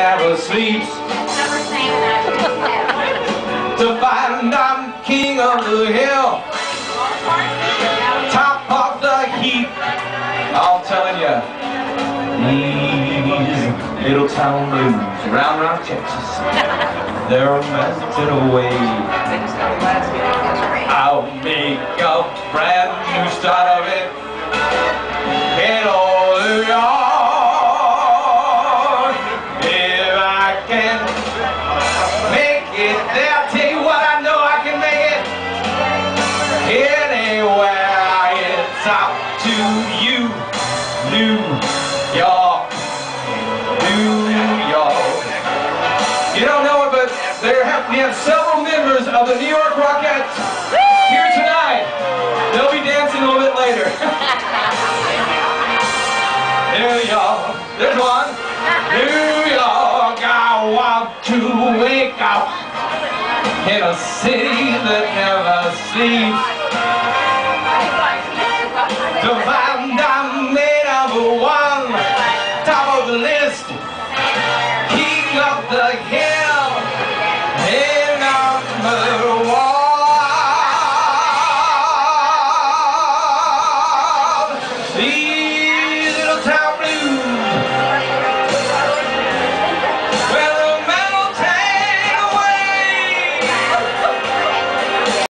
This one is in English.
never sleeps. To find I'm king of the hill, top of the heap. I'm telling you, these little town blues round Texas, they're melted away. I'll make a brand new start of it in all New York. If I can make it there, I'll tell you what, I know I can make it anywhere. It's up to you, New York, New York. You don't know it, but we have several members of the New York Rockettes here tonight. They'll be dancing a little bit later. New York, there's one. New York, I want to wake up in a city that never sleeps.